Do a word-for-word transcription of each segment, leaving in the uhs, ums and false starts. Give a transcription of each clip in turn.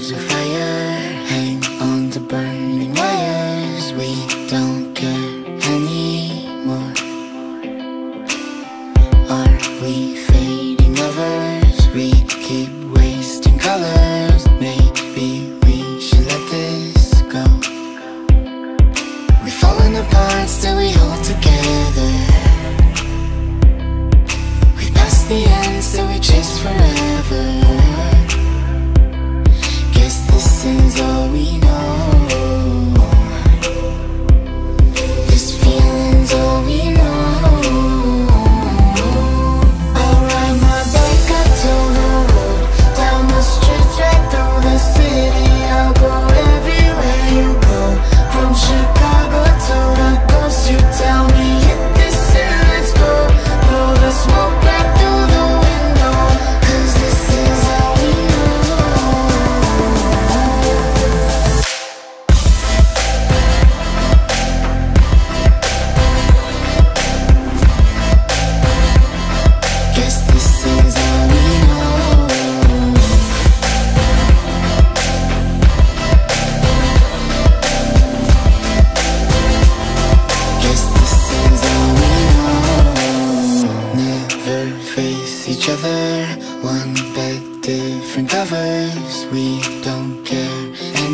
Flames of fire hang on to burning wires. We don't care anymore. Are we fading lovers? We keep wasting colors. Maybe we should let this go. We've fallen apart, still we hold together. We passed the end, still we chase forever. Guess this is all we know. This feeling's all we know. I'll ride my bike up to the road, down the streets, right through the city. I'll go everywhere you go, from Chicago to the coast. You tell me hit this and let's go. Blow the smoke right through the window, 'cause this is all we know. Guess this is all we know. Guess this is all we know. Never face each other, one bed, different covers. We don't care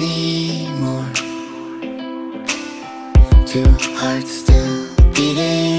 anymore. Two hearts still beating.